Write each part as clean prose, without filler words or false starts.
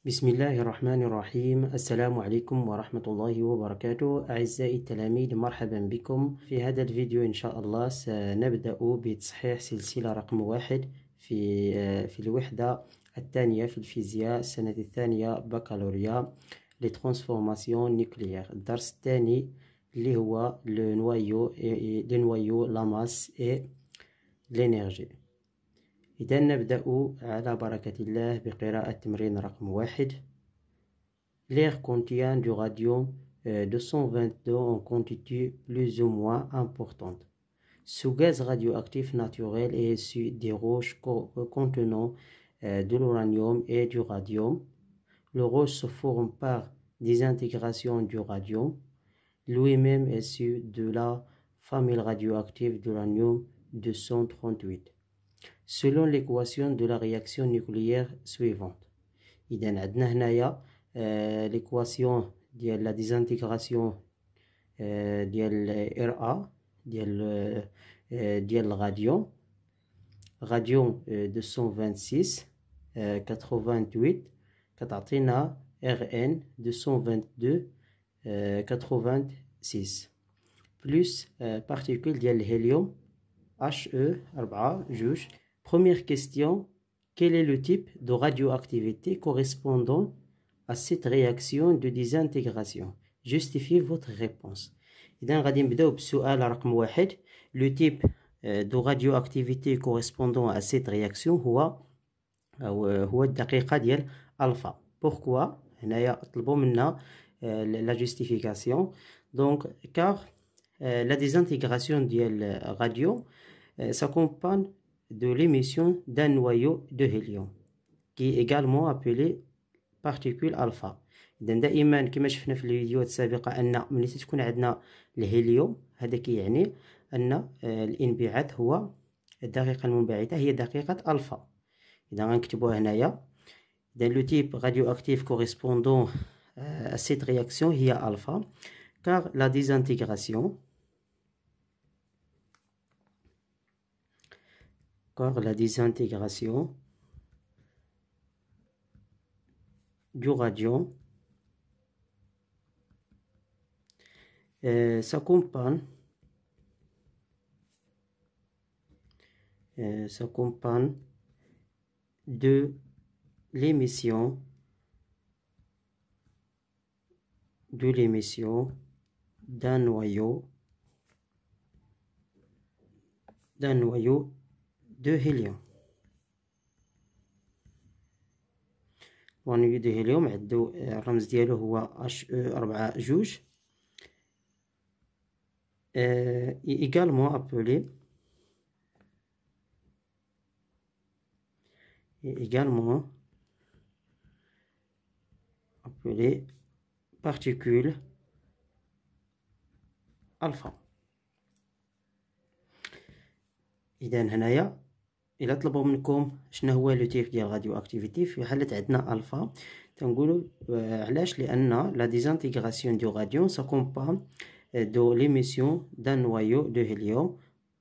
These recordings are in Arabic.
بسم الله الرحمن الرحيم. السلام عليكم ورحمة الله وبركاته. أعزائي التلاميذ، مرحبا بكم. في هذا الفيديو إن شاء الله سنبدأ بتصحيح سلسلة رقم 1 في الوحدة الثانية في الفيزياء السنة الثانية بكالوريا لي ترانسفورماسيون نيكليير. الدرس الثاني اللي هو لو نوايو لا ماس اي لينيرجي. إذا نبدأ على بركة الله بقراءة تمرين رقم 1. L'air contient du radium 222 en quantité plus ou moins importante. Ce gaz radioactif naturel est issu des roches contenant de l'uranium et du radium. Le roche se forme par désintégration du radium, lui-même issu de la famille radioactive d'uranium 238. Selon l'équation de la réaction nucléaire suivante. إذا عندنا هنايا l'équation ديال la désintégration ديال RA ديال الغاديوم 226 88 كتعطينا RN 222 86 plus particule ديال الهيليوم He4 2. Première question, quel est le type de radioactivité correspondant à cette réaction de désintégration? Justifiez votre réponse. إذا غادي نبداو بالسؤال رقم 1. Le type de radioactivité correspondant à cette réaction هو الدقيقة ديال ألفا. Pourquoi؟ هنايا طلبوا منا la justification. Donc car la désintégration ديال radium s'accompagne de l'émission d'un noyau de hélium qui est également appelé particule alpha. إذا دائما كما شفنا في الفيديوهات السابقة أن ملي تكون عندنا الهيليوم هذا كيعني أن الانبعاث هو الدقيقة المنبعثة هي دقيقة ألفا. إذا غنكتبوها هنايا. إذا لو تيب radioactif correspondant à cette réaction هي alpha car la désintégration du radium s'accompagne de l'émission d'un noyau de hélium. ونيو دو هيليوم عندو الرمز ديالو هو He4 2 également appelé particule alpha. إذا هنايا إلا طلبوا منكم شنو هو لو تيب ديال راديو اكتيفيتي في حالة عندنا الفا تنقولوا علاش؟ لأن لا ديزانتيغراسيون دو راديوم s'accompagne de l'émission d'un noyau de hélium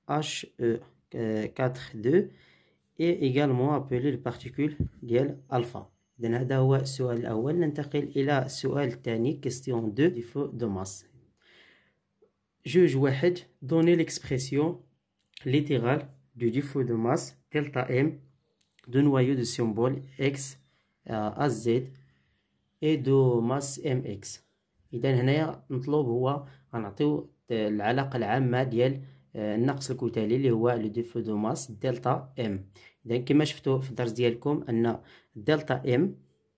He4 2 et également appelé le particule ديال الفا. إذا هذا هو السؤال الأول. ننتقل إلى السؤال الثاني question 2 du feu de masse. Juge 1. Donnez l'expression littérale du défaut de masse delta M de noyau de symbole X à Z et de masse MX. إذا هنايا مطلوب هو غنعطيو العلاقة العامة ديال النقص الكتلي اللي هو لو ديفو دو ماس دلتا ام. إذا كما شفتوا في الدرس ديالكم أن دلتا ام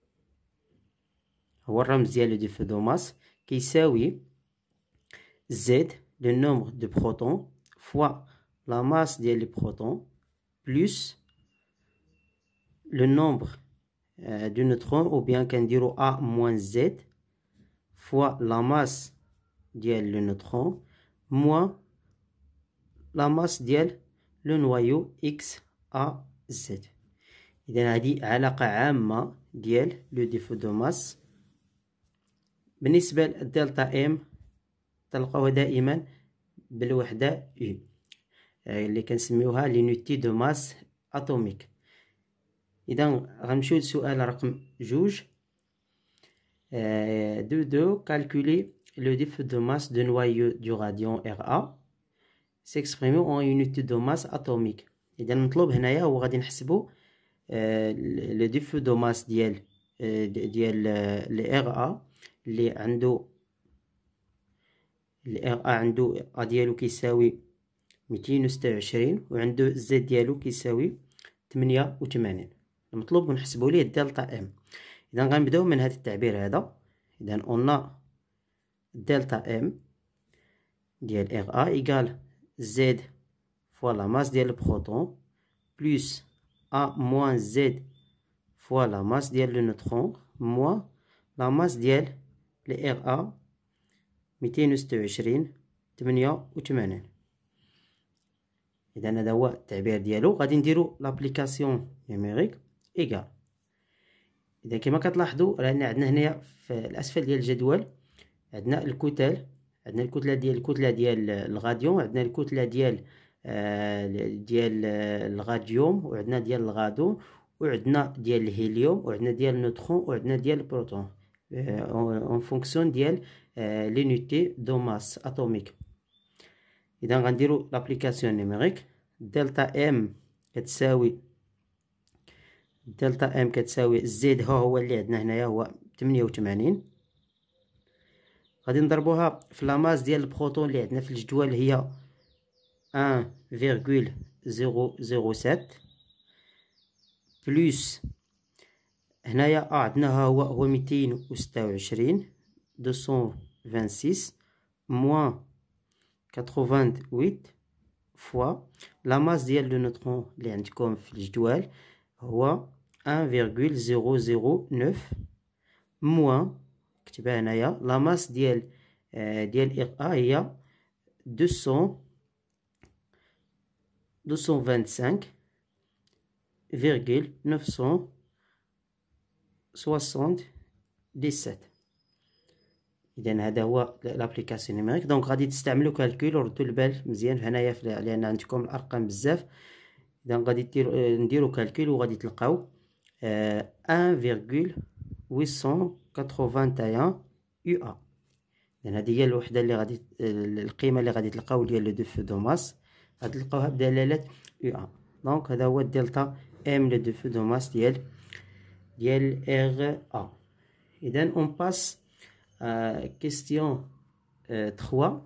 هو الرمز ديال لو ديفو دو ماس كيساوي زد لو نومبر دو بروتون فوا la masse des protons plus le nombre de neutrons ou bien qu'on dirait A moins Z fois la masse le neutron moins la masse le noyau X A Z. إذا هذه علاقة عامة ديال لو ديفو دو ماس. بالنسبة للدلتا ام تلقاوها دائما بالوحدة U اللي كنسميوها لونيتي دو ماس اتوميك. اذا غنمشيو للسؤال رقم 2. calculer le défaut de masse de noyau du radion Ra s'exprime en unité de masse atomique. إذا المطلوب هنايا هو غادي نحسبو لو ديفو دو ماس ديال Ra اللي عنده Ra عنده A ديالو كيساوي 226 وعنده زد ديالو كيساوي 88. المطلوب نحسبو ليه دلتا ام. اذا غنبداو من هذا التعبير هذا. اذا قلنا دلتا ام ديال ار ا ايكال زد فوا لا ماس ديال البروتون بلس ا موان زد فوا لا ماس ديال لو نوترون موان لا ماس ديال لي ار ا 226 88. اذا هذا هو التعبير ديالو. غادي نديرو لابليكاسيون نيميريك ايكال. اذا كما كتلاحظوا راه عندنا هنايا في الاسفل ديال الجدول عندنا الكتل، عندنا الكتله ديال الغاديوم، عندنا الكتله ديال الغاديوم، وعندنا ديال الغادون، وعندنا ديال الهيليوم، وعندنا ديال النوترون، وعندنا ديال البروتون اون فونكسيون ديال لونيتي دو ماس اتوميك. اذا غنديرو لابليكاسيون نيميريك. دلتا ام كتساوي زد هو اللي عندنا هنايا هو 88. غادي نضربوها في لاماس ديال البروتون اللي عندنا في الجدول هي 1,007 بلس هنايا عندنا هو 226 226 موان 88 فوا لا ماس ديال لو نوترون اللي عندكم في الجدول هو 1,009 موان كتبها هنايا لا ماس ديال ار ا هي 225,977. اذا هذا هو لابليكاسيون نيميريك. دونك غادي تستعملوا كالكول وردوا البال مزيان هنايا لان عندكم الارقام بزاف. اذا غادي نديروا كالكول وغادي تلقاو 1,881 يو ا. اذا هذه هي الوحده اللي غادي القيمه اللي غادي تلقاو ديال لو ديفو دو ماس غادي تلقاوها بدلاله يو ا. دونك هذا هو الدلتا ام لو ديفو دو ماس ديال ار ا. اذا اون باس question 3.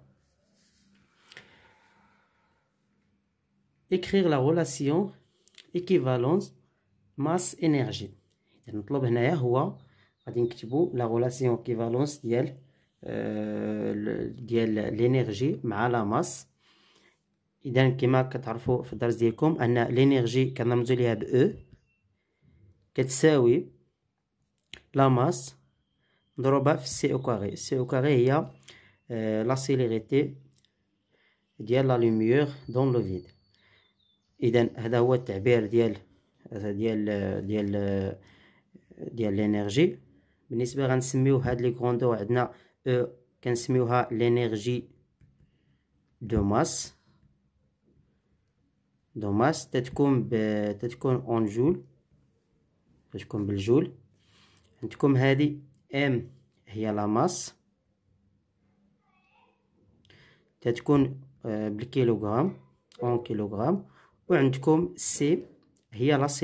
Écrire la relation équivalence masse-énergie. المطلوب هنايا هو غادي نكتبو لا relation équivalence ديال l'énergie مع لا ماس. اذا كما كتعرفوا في الدرس ديالكم ان l'énergie كنرمزو ليها ب E كتساوي لا ماس مضروبة في سي او كاري. سي او كاري هي لا سيليريتي ديال لا لوميير دون لو فيد. اذا هذا هو التعبير ديال لينيرجي. بالنسبه غنسميو هاد لي كروندو عندنا او كنسميوها لينيرجي دو ماس تتكون اون جول، تتكون بالجول. عندكم هذه ام هي لا ماس تتكون بالكيلوغرام اون كيلوغرام، وعندكم سي هي لا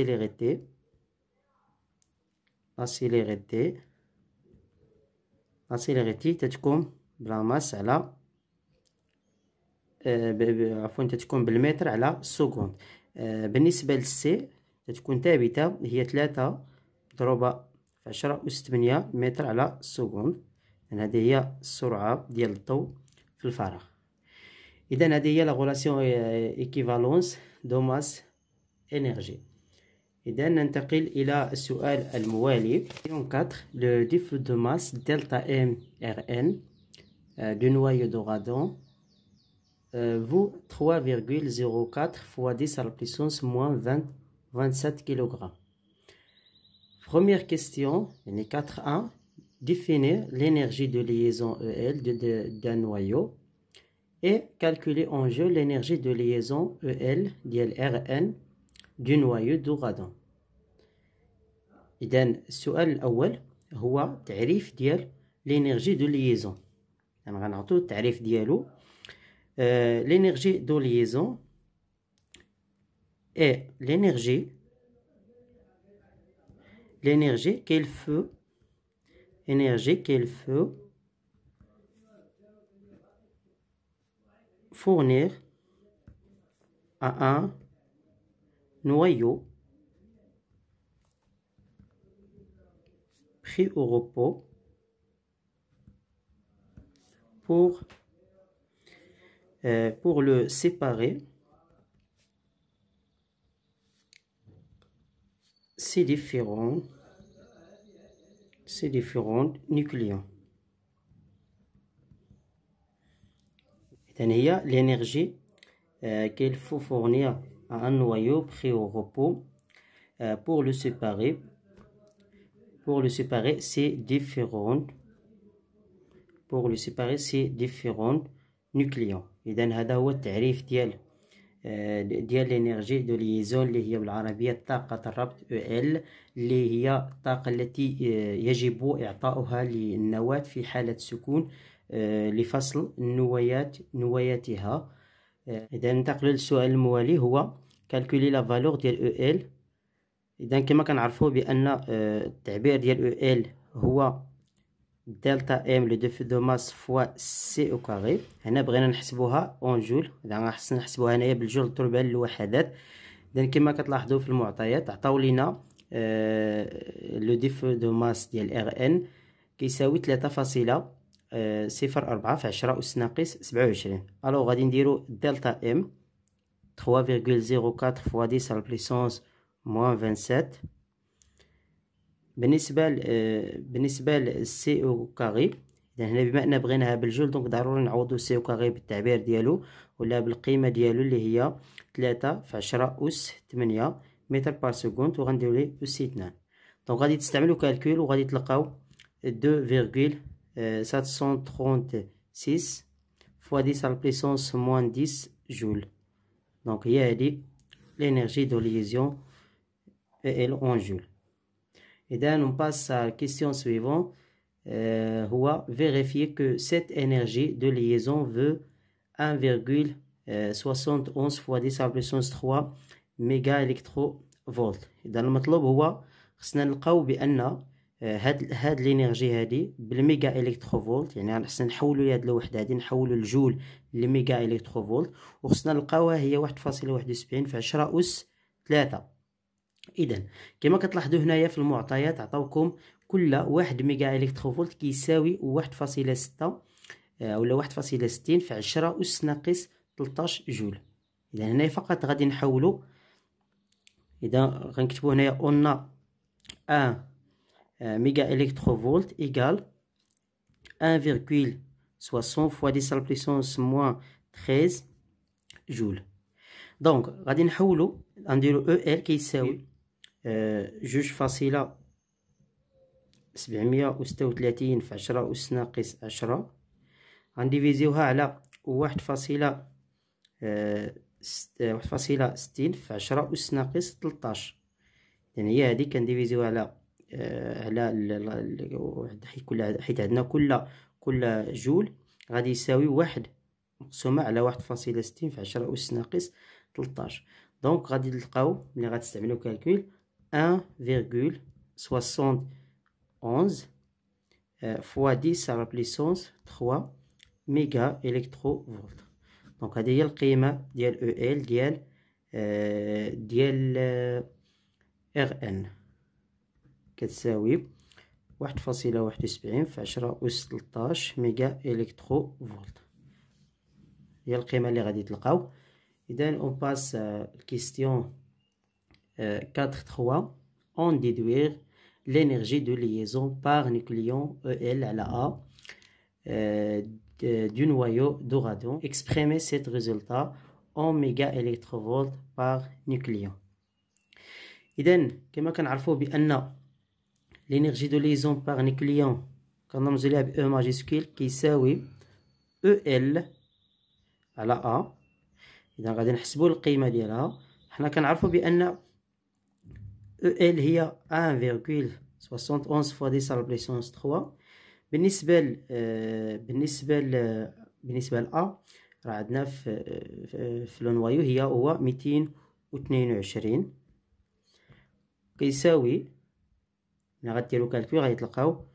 سيليريتي تتكون بلا ماس على عفوا تتكون بالمتر على السكوند. بالنسبه للسي تتكون ثابته هي 3 مضروبه في 10 أس 8 متر على السكوند. هذه هي السرعه ديال الضوء في الفراغ. اذا هذه هي لا غولاسيون ايكيفالونس دو ماس انرجي. اذا ننتقل الى السؤال الموالي. 4 لو ديفو دو ماس دلتا ام ار ان du noyau de radon vaut 3,04 fois 10 à la puissance moins 27 kg. Première question, 4.1. Définir l'énergie de liaison EL d'un noyau et calculer en jeu l'énergie de liaison EL Rn du noyau du radon. إذن السؤال الأول هو تعريف ديال l'énergie de liaison. يعني غنعطيو التعريف ديالو. L'énergie de liaison est l'énergie qu'elle peut fournir à un noyau pris au repos pour le séparer ces différents nucléons. هي l'énergie qu'il faut fournir à un noyau pris au repos pour le séparer ces différents nucléons. إذن هذا هو التعريف ديال الانرجي دو ليزون اللي هي بالعربية طاقة الربط EL، اللي هي الطاقة التي يجب إعطاؤها للنواة في حالة سكون لفصل نواياتها. إذا ننتقل للسؤال الموالي، هو كالكولي لا فالور ديال EL. إذا كما كنعرفو بأن التعبير ديال EL هو دلتا ام لو ديفو دو ماس فوا سي او كاري. هنا بغينا نحسبوها اون جول، اذا خصنا نحسبوها هنايا بالجول مضروبه للوحدات. اذا كما كتلاحظوا في المعطيات عطاو لينا لو ديفو دو ماس ديال ار ان كيساوي 3.04 في 10 أس ناقص 27. الوغ غادي نديرو دلتا ام 3.04 فوا 10 على البليسونس موان 27. بالنسبه للسي او كاري، اذا هنا بما ان بغيناها بالجول دونك ضروري نعوضو السي او كاري بالتعبير ديالو ولا بالقيمه ديالو اللي هي 3 في 10 أس 8 متر بار سكوند، وغنديرو ليه أس 2. دونك غادي تستعملوا كالكول وغادي تلقاو 2.736 فوا 10 على البليسونس موان 10 جول. دونك هي هادي l'énergie de liaison EL en joule. Et on passe à la question suivante. Vérifier que cette énergie de liaison veut 1,71 fois 10 à la puissance 3 méga électrovolts. إذا المطلوب هو خصنا نلقاو بأن هاد الانرجي هادي بالميجا الكتروفولت، يعني خصنا نحولو هاد الوحده هادي نحولو الجول لميجا الكتروفولت، وخصنا نلقاوها هي 1.71 في 10 أس 3. اذا كما كتلاحظوا هنايا في المعطيات عطاوكم كل 1 ميجا الكتروفولت كيساوي 1.6 ولا 1.60 في 10 أس ناقص 13 جول. اذا هنايا فقط غادي نحولوا، اذا غنكتبوا هنايا اون 1 ميجا الكتروفولت ايكال 1,60 fois 10 à la puissance moins 13 جول. دونك غادي نحولوا نديرو او ال كيساوي 2.36 في 10 أس ناقص 10، غنديفيزيوها على 1.60 في 10 أس ناقص 13. يعني هي هادي كنديفيزيوها على حيت عندنا كل جول غادي يساوي 1 مقسومة على 1.60 في 10 أس ناقص 13. دونك غادي تلقاو ملي غتستعملو كالكول 1,71 fois 10 à la puissance 3 ميجا الكتروفولت. دونك هذه هي القيمة ديال او ال ديال ار ان كتساوي 1.71 في 10 أس 13 ميجا الكتروفولت، هي القيمة اللي غادي تلقاو. إذا on passe question 4.3. on déduire l'énergie de liaison par nucléon EL على A du noyau de radon. Exprimer cet résultat en mégaélectrovolts par nucléon. إذا كما كنعرفوا بأن l'énergie de liaison par nucléon كنرمزو ليها ب E ماجيسكول كيساوي EL على A. إذا غادي نحسبوا القيمة ديالها، حنا كنعرفوا بأن EL هي 71 fois 10 à la puissance 3. بالنسبة ل A راه عندنا في النوايو هو 222 كيساوي، ملي غديرو كالكول غادي تلقاو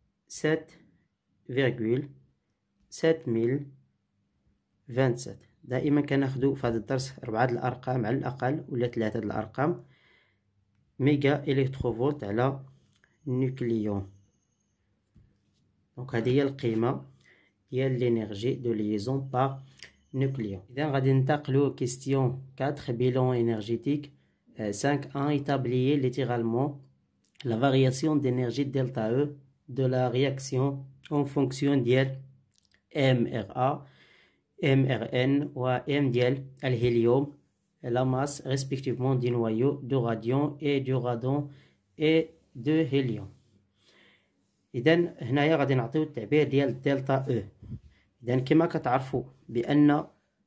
7,7027. دائما كناخدو في هذا الدرس 4 الارقام على الاقل ولا 3 الارقام. ميجا الكتروفولت على نوكليون. دونك هذه هي القيمه ديال لينيرجي دو ليزون بار نوكليون. اذا غادي ننتقلو كيستيون 4 bilan énergétique 5.1 établir littéralement la variation d'énergie delta E de la réaction en fonction ديال MRA MRN و M ديال الهيليوم la masse respectivement du noyau de radion et du radon et de hélium. إذا هنايا غادي نعطيو التعبير ديال دلتا او. إذا كما كتعرفوا بأن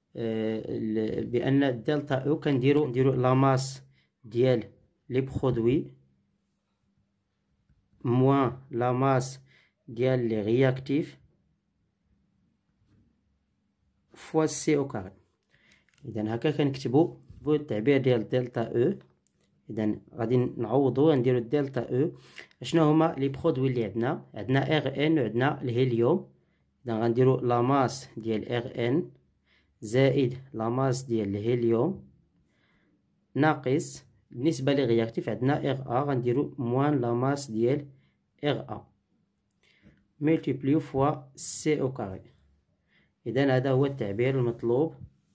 دلتا او كنديرو لا ماس ديال لي برودوي موان لا ماس ديال لي رياكتيف فوا سي او كاري. إذا هكا كنكتبو التعبير ديال دلتا او. إذا غادي نعوضو نديرو دلتا او. اشنو هما لي برودوي اللي عندنا ار ان وعندنا الهيليوم. إذا غنديرو لا ماس ديال ار ان زائد لا ماس ديال الهيليوم ناقص بالنسبه لي رياكتيف عندنا ار ا غنديرو موان لا ماس ديال ار ا ملتيبليو فوا سي او كاري. اذا هذا هو التعبير المطلوب.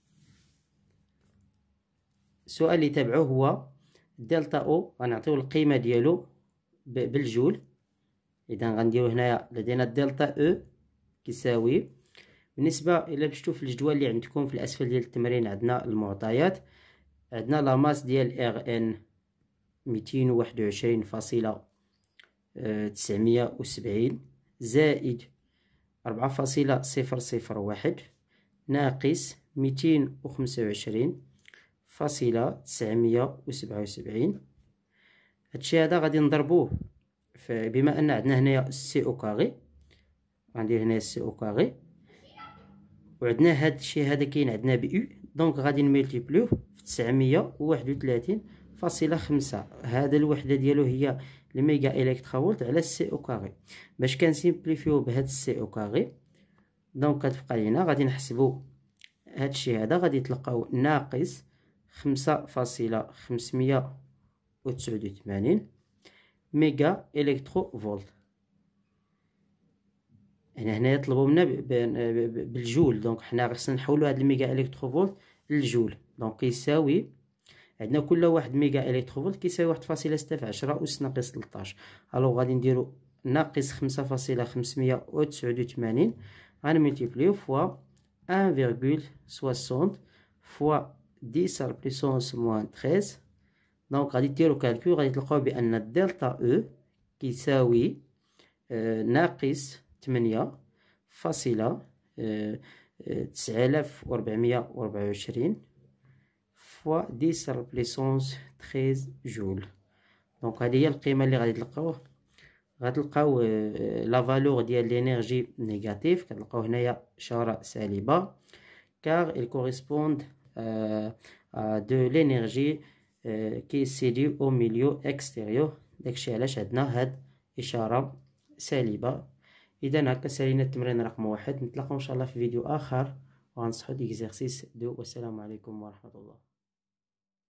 السؤال اللي تبعه هو دلتا او غنعطيو القيمه ديالو بالجول. اذا غنديرو هنايا لدينا دلتا او كيساوي، بالنسبه الى مشيتو في الجدول اللي عندكم في الاسفل ديال التمرين عندنا المعطيات. عندنا لا ماس ديال ار ان 221.970 زائد 4.001 ناقص 225.977. هادشي هذا غادي نضربوه بما ان عندنا هنايا سي او كاري. غندير هنايا سي او كاري وعندنا هاد الشيء هذا كاين عندنا بيو. دونك غادي نملتيبليوه في 931.5. هذا الوحده ديالو هي الميجا الكتروفولت على السي او كاري. باش كنسيمبليفيو بهاد السي او كاري دونك كتبقى لينا غادي نحسبوا هاد الشيء هذا غادي تلقاو ناقص 5.589 ميجا الكتروفولت. هنا يطلبوا منا بالجول. دونك حنا خصنا نحولوا هاد الميجا الكتروفولت للجول. دونك كيساوي عندنا كل واحد ميجا الكتروفولت كيساوي 1.6 أس ناقص 13. الوغ غادي نديرو ناقص 5.589 غنملتيبليو فوا 1,60 فوا 10 على بليسونس موان 13. دونك غادي ديرو كالكول غادي تلقاو بان الدلتا او كيساوي ناقص 8.9424 فوا 10 على بليسونس 13 جول. دونك هذه هي القيمه اللي غادي تلقاوه. غتلقاو لا فالور ديال لينيرجي نيجاتيف كتلقاو هنايا اشاره سالبه كار il correspond de l'énergie qui sédie au milieu extérieur. داكشي علاش عندنا هاد اشاره سالبه. اذا هكا سالينا التمرين رقم 1. نتلاقاو ان شاء الله في فيديو اخر وغنصحو ديكزارسيس 2 والسلام عليكم ورحمه الله.